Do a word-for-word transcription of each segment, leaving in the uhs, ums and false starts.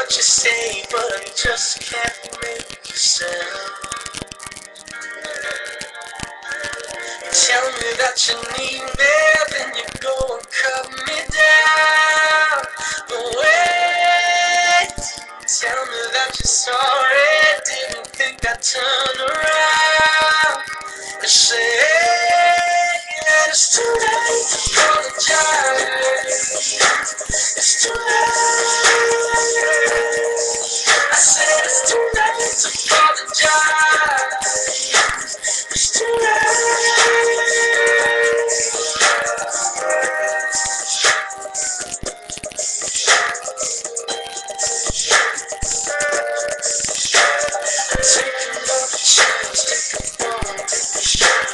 what you say, but I just can't make you sound. You tell me that you need me, then you go and cut me down. But wait, tell me that you're sorry, didn't think I'd turn around and say it's too late to apologize. It's too late. I said it's too late to apologize. It's too late. Take another chance, take a fall, take a shot.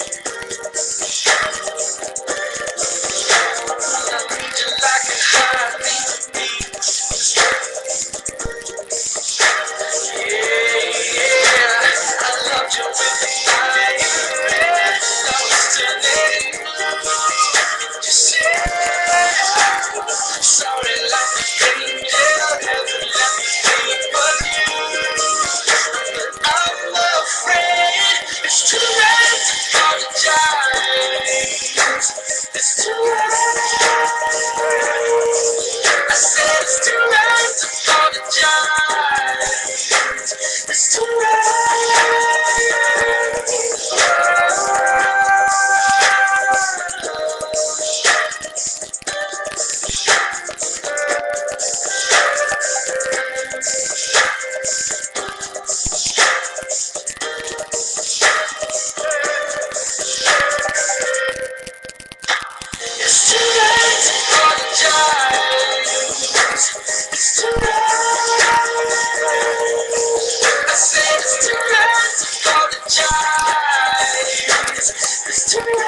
I need you like a heart needs a beat. Yeah, yeah, I loved you with the fire red. Now it's turning blue. You said, sorry like an angel, heaven let me be but you. I'm afraid it's too late to apologize. It's too late. I said it's too late to apologize. It's too late. It's too late to apologize. It's too late. I said it's too late to apologize. It's too late.